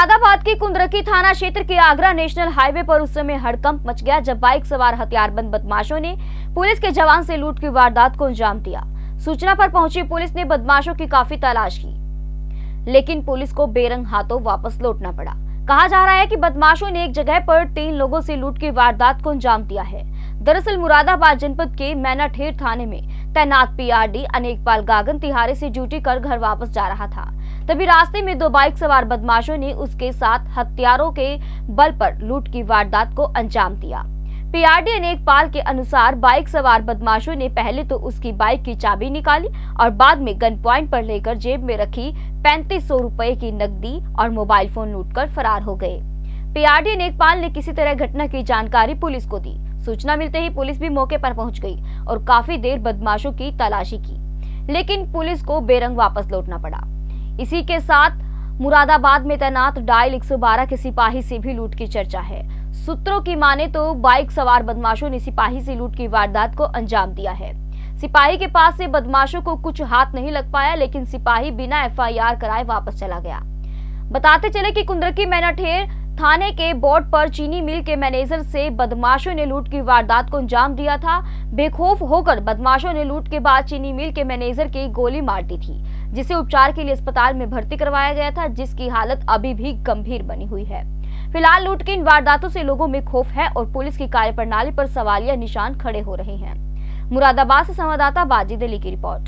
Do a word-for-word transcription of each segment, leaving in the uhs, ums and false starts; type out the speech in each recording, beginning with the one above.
मुरादाबाद की कुंदरकी थाना क्षेत्र के आगरा नेशनल हाईवे पर उस समय हड़कंप मच गया जब बाइक सवार हथियारबंद बदमाशों ने पुलिस के जवान से लूट की वारदात को अंजाम दिया। सूचना पर पहुंची पुलिस ने बदमाशों की काफी तलाश की, लेकिन पुलिस को बेरंग हाथों वापस लौटना पड़ा। कहा जा रहा है कि बदमाशों ने एक जगह पर तीन लोगों से लूट की वारदात को अंजाम दिया है। दरअसल मुरादाबाद जनपद के मैनाठेर थाने में तैनात पीआरडी अनेकपाल गागन तिहारी से ड्यूटी कर घर वापस जा रहा था, तभी रास्ते में दो बाइक सवार बदमाशों ने उसके साथ हथियारों के बल पर लूट की वारदात को अंजाम दिया। पीआरडी अनेकपाल के अनुसार बाइक सवार बदमाशों ने पहले तो उसकी बाइक की चाबी निकाली और बाद में गन पॉइंट पर लेकर जेब में रखी पैंतीस सौ रुपए की नकदी और मोबाइल फोन लूटकर फरार हो गए। पीआरडी अनेकपाल ने किसी तरह घटना की जानकारी पुलिस को दी। सूचना मिलते ही पुलिस भी मौके पर पहुंच गई और काफी देर बदमाशों की तलाशी की, लेकिन पुलिस को बेरंग वापस लौटना पड़ा। इसी के साथ मुरादाबाद में तैनात डायल एक सौ बारह के सिपाही से भी लूट की चर्चा है। सूत्रों की माने तो बाइक सवार बदमाशों ने सिपाही से लूट की वारदात को अंजाम दिया है। सिपाही के पास से बदमाशों को कुछ हाथ नहीं लग पाया, लेकिन सिपाही बिना एफ आई आर कराए वापस चला गया। बताते चले कि कुंदरकी मैनाठेर थाने के बोर्ड पर चीनी मिल के मैनेजर से बदमाशों ने लूट की वारदात को अंजाम दिया था। बेखौफ होकर बदमाशों ने लूट के बाद चीनी मिल के मैनेजर की गोली मार दी थी, जिसे उपचार के लिए अस्पताल में भर्ती करवाया गया था, जिसकी हालत अभी भी गंभीर बनी हुई है। फिलहाल लूट की इन वारदातों से लोगों में खौफ है और पुलिस की कार्यप्रणाली पर सवालिया निशान खड़े हो रहे हैं। मुरादाबाद से संवाददाता बाजिद अली की रिपोर्ट।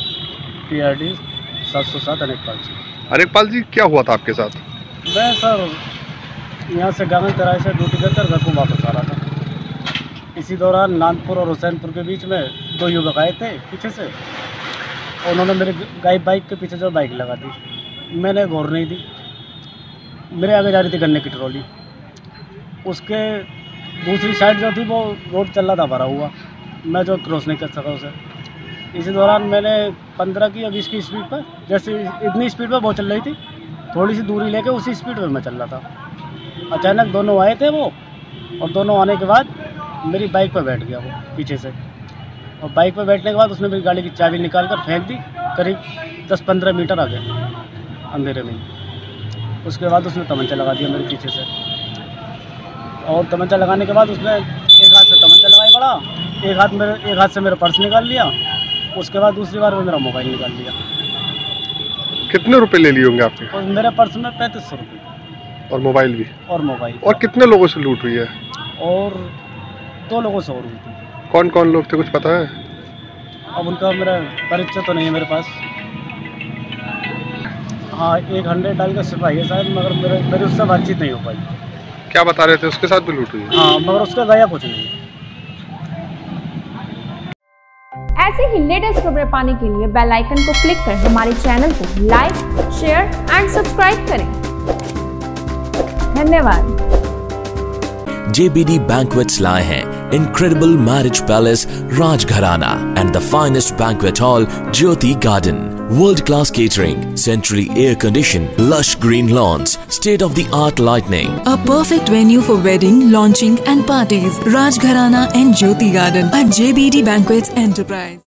पीआरडी सात सौ सात अनेकपाल जी। अनेकपाल जी, क्या हुआ था आपके साथ? मैं सर यहाँ से गागन तिहारी से ड्यूटी कर घर को वापस आ रहा था। इसी दौरान नानपुर और हुसैनपुर के बीच में दो युवक आए थे पीछे से। उन्होंने मेरे गाय बाइक के पीछे जो बाइक लगा दी, मैंने गौर नहीं दी। मेरे आगे जा रही थी गन्ने की ट्रॉली, उसके दूसरी साइड जो थी वो रोड चल रहा था भरा हुआ, मैं जो क्रॉस नहीं कर सका उसे। इसी दौरान मैंने पंद्रह की या बीस की स्पीड पर, जैसे इतनी स्पीड पर वो चल रही थी, थोड़ी सी दूरी लेके उसी स्पीड पर मैं चल रहा था। अचानक दोनों आए थे वो, और दोनों आने के बाद मेरी बाइक पर बैठ गया वो पीछे से, और बाइक पर बैठने के बाद उसने मेरी गाड़ी की चाबी निकाल कर फेंक दी करीब दस पंद्रह मीटर आगे अंधेरे में। उसके बाद उसने तमंचा लगा दिया मेरे पीछे से, और तमंचा लगाने के बाद उसने एक हाथ से तमंचा लगाई पड़ा, एक हाथ मेरे एक हाथ से मेरा पर्स निकाल लिया। उसके बाद दूसरी बार वो मेरा मोबाइल निकाल लिया। कितने रुपए ले लिए होंगे आपके? और मेरे पर्स में पैंतीस सौ रुपये और मोबाइल भी। और मोबाइल और कितने लोगों से लूट हुई है? और दो लोगों से और हुई थी। कौन कौन लोग थे, कुछ पता है? अब उनका मेरा परिचय तो नहीं है मेरे पास। हाँ, एक हंड्रेड डाल का सिपाही है शायद, मगर मेरे मेरी उससे बातचीत नहीं हो पाई। क्या बता रहे थे, उसके साथ भी लूट हुई है? हाँ, मगर उसका गया कुछ नहीं। ऐसे ही लेटेस्ट खबरें पाने के लिए बेल आइकन को क्लिक कर हमारे चैनल को लाइक, शेयर एंड सब्सक्राइब करें। धन्यवाद। J B D Banquets लाए हैं incredible marriage palace Rajgharana and the finest banquet hall Jyoti Garden. World-class catering, centrally air-conditioned, lush green lawns, state-of-the-art lighting. A perfect venue for wedding, launching and parties. Rajgharana and Jyoti Garden at J B D Banquets Enterprise.